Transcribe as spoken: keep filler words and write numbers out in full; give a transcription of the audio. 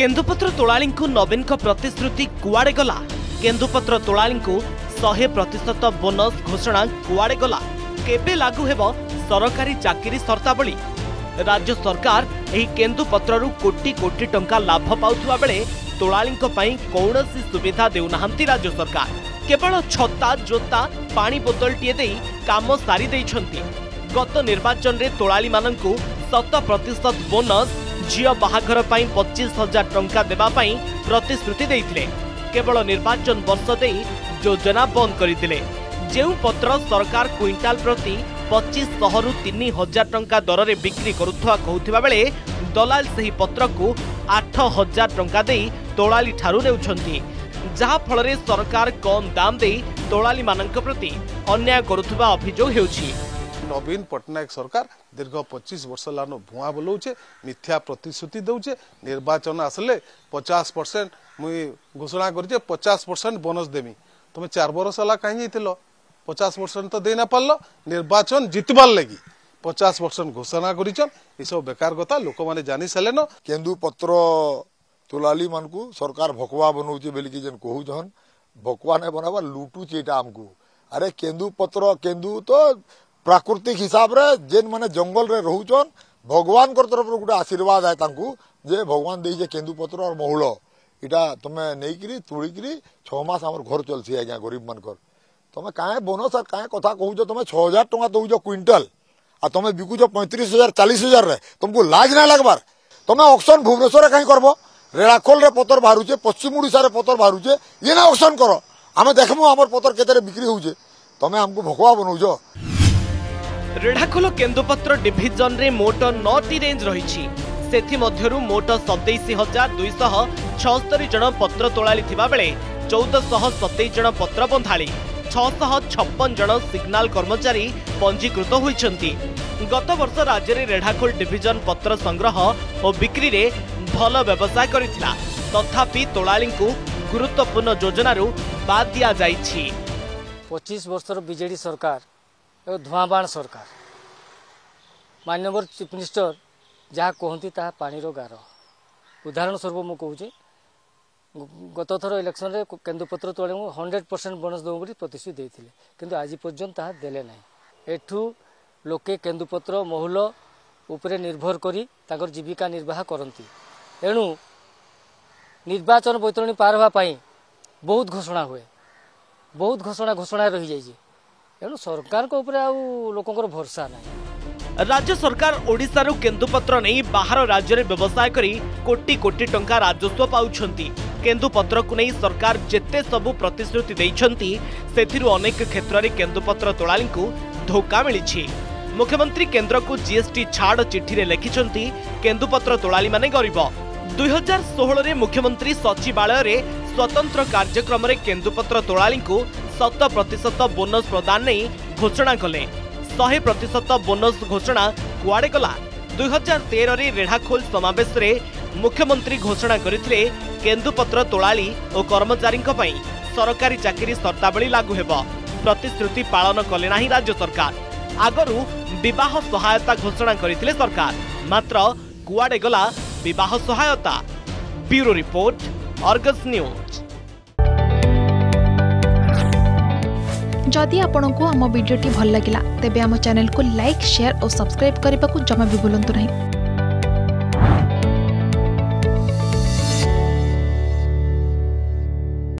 केन्दुपत्र तोलाली नवीन प्रतिश्रुति कुआड़े गला। केन्दुपत्र तोलाली सौ प्रतिशत बोनस घोषणा कुआड़े गला। केबे लागू हेब सरकारी चाकरी शर्तावली। राज्य सरकार एही केन्दुपत्रु कोटी कोटी टंका लाभ पाउथुवा बेले तोलाली कौनसी सुविधा देउनाहांती राज्य सरकार। केवल छता जोता पानी बोतल टीए दे काम सारी देइछंती। गत निर्वाचन रे तोलाली माननकु शत प्रतिशत बोनस झियो बाहाघर पाई पच्चीस हजार टंका देबा पाई प्रतिश्रुति देइथिले। केवल निर्वाचन वर्ष दे योजना बंद करथिले। जेउ पत्र सरकार क्विंटाल प्रति पच्चीस रु तीन हजार टंका दर रे बिक्री करुथवा कहउथिबा बेले दलाल सही पत्र को आठ हजार टंका दे तोलाली ठारू नेउछंती। जहा फल रे सरकार कम दाम दे तोलाली मानक प्रति अन्याय करुथवा अभियोग हेउछि। नवीन पटनायक सरकार दीर्घ पच्चीस वर्ष लानो भुआ बोलौचे, मिथ्या प्रतिश्रुति दौचे। निर्वाचन आसले पचास परसेंट मुई घोषणा करछे पचास परसेंट बोनस देमी। तुम चार वर्ष ला कहीं जाइतिलो पचास परसेंट तो दे ना पारलो। निर्वाचन जितबार लगी पचास परसेंट घोषणा करिछन। ई सब बेकार कथा लोक माने जानि सालेन। केन्दुपत्र तोलाली मानकु सरकार भकवा बनौचे बेली कि जन कहूछन भकवा ने बनाबा लूटुचे एटा हमकु। अरे केन्दुपत्र केन्दु तो प्राकृतिक हिसाब रे जेन माने जंगल रे रहुचन भगवान कर तरफ गोटे आशीर्वाद है तांकु जे भगवान देइजे केन्दुपत्र और महुल इटा तमे नेइकरी तुळीकरी छह मास हमर घर चलसी आज्ञा गरीब मानकर। तमे काहे बोनस और काहे कथा कहूछ तमे छह हजार टका दउछ क्विंटल आ तमे बिकुछ पैंतीस हजार चालीस हजार रे तुमको लाज ना लगबार। तमे ऑक्शन भुवनेश्वर काहे करबो? रेड़ाखोल रे पतर बाहरुचे, पश्चिम ओडिसा रे पतर बाहरुचे, ये ना ऑक्शन करो आमे देखमु हमर पतर केते रे बिक्री होउचे। तमे हमको भगवा बनौछ। रेढ़ाखोल केन्दुपत्र डिविजन रे मोट नौटी रेंज रही। सेथि मध्यरु मोट सतैश हजार दुईश छस्तरी जन पत्र तोलाली थिबा बेले चौदह सतैश जन पत्र बंधाली छह छप्पन जन सिग्नाल कर्मचारी पंजीकृत होइछंती। गत वर्ष राज्य में रेढ़ाखोल डिविजन पत्र संग्रह और बिक्री रे भल व्यवसाय करिथिला। तथापि तोलाली गुरुत्वपूर्ण योजनारू बाद दिया जाइछि। पच्चीस वर्षर बीजेडी सरकार धुआबाण सरकार माननीय चीफ मिनिस्टर जहाँ कहती ता पानीर गार। उदाहरण स्वरूप मु कहूँ गत थर इलेक्शन रे केन्दुपत्र तोलाली हंड्रेड परसेंट बोनस दो प्रतिश्रुति देते किंतु आज पर्यंत ताहा देले ना। एठू लोके केन्दुपत्र महुल उपरे निर्भर करी ताकर जीविका निर्वाह करती। एणु निर्वाचन बैतरणी पार होगा बहुत घोषणा हुए, बहुत घोषणा घोषणा रही जाइए। एणु सरकार को ऊपर आउ लोकंकर भरोसा नहीं। राज्य सरकार ओडिशा रु केन्दुपत्र नहीं बाहर राज्य रे व्यवसाय करी कोटी कोटी टंका राजस्व पाउछंती। केन्दुपत्र को नहीं सरकार जेते सबु प्रतिश्रुति देइछंती सेथिरु अनेक क्षेत्र रे केन्दुपत्र तोलाली को धोखा मिलिछि। मुख्यमंत्री केंद्र को जीएसटी छाड़ चिठी रे लिखिछंती केन्दुपत्र तोलाली माने गरीब। दुई हजार सोलह रे मुख्यमंत्री सचिवालय रे स्वतंत्र कार्यक्रम रे केन्दुपत्र तोलाली को शत प्रतिशत बोनस प्रदान नहीं घोषणा कले। सौ प्रतिशत बोनस घोषणा कुआड़े गला। दुई हजार तेरह रे रेढ़ाखोल समावेश रे मुख्यमंत्री घोषणा करथिले केन्दुपत्र तोलाली और कर्मचारी सरकारी चाकरी शर्तावली लागू हेब। प्रतिश्रुति पालन कले नाही राज्य सरकार। आगरू विवाह सहायता घोषणा करथिले सरकार, मात्र कुआड़े गला विवाह सहायता। Bureau report, Argus news. जदि आपंक आम भिडी भल लगा तेब आम चैनल को लाइक, शेयर और सब्सक्राइब करने को जमा भी भूलु नहीं।